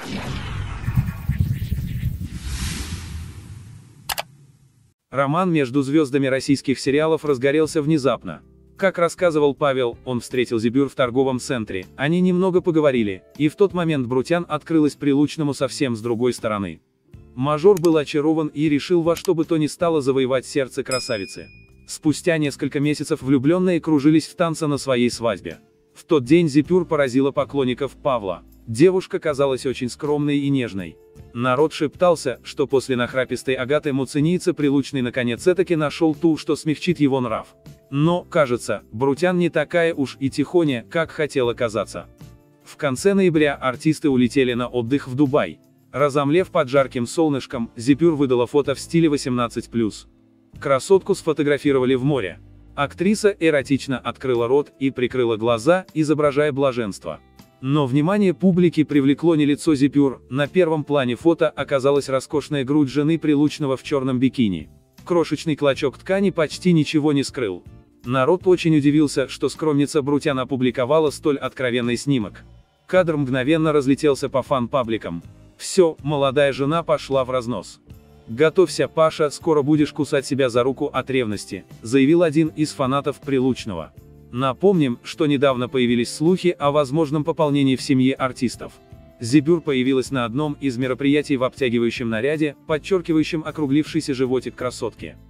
Роман между звездами российских сериалов разгорелся внезапно. Как рассказывал Павел, он встретил Зибюр в торговом центре, они немного поговорили, и в тот момент Брутян открылась Прилучному совсем с другой стороны. Мажор был очарован и решил во что бы то ни стало завоевать сердце красавицы. Спустя несколько месяцев влюбленные кружились в танце на своей свадьбе. В тот день Зибюр поразила поклонников Павла. Девушка казалась очень скромной и нежной. Народ шептался, что после нахрапистой Агаты Муцинийца Прилучный наконец-таки нашел ту, что смягчит его нрав. Но, кажется, Брутян не такая уж и тихоня, как хотела казаться. В конце ноября артисты улетели на отдых в Дубай. Разомлев под жарким солнышком, Зибюр выдала фото в стиле 18+. Красотку сфотографировали в море. Актриса эротично открыла рот и прикрыла глаза, изображая блаженство. Но внимание публики привлекло не лицо Зибюр, на первом плане фото оказалась роскошная грудь жены Прилучного в черном бикини. Крошечный клочок ткани почти ничего не скрыл. Народ очень удивился, что скромница Брутян опубликовала столь откровенный снимок. Кадр мгновенно разлетелся по фан-пабликам. Все, молодая жена пошла в разнос. «Готовься, Паша, скоро будешь кусать себя за руку от ревности», заявил один из фанатов Прилучного. Напомним, что недавно появились слухи о возможном пополнении в семье артистов. Зибюр появилась на одном из мероприятий в обтягивающем наряде, подчеркивающем округлившийся животик красотки.